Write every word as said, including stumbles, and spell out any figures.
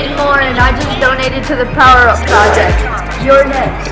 made more and I just donated to the Power Up Project. You're next.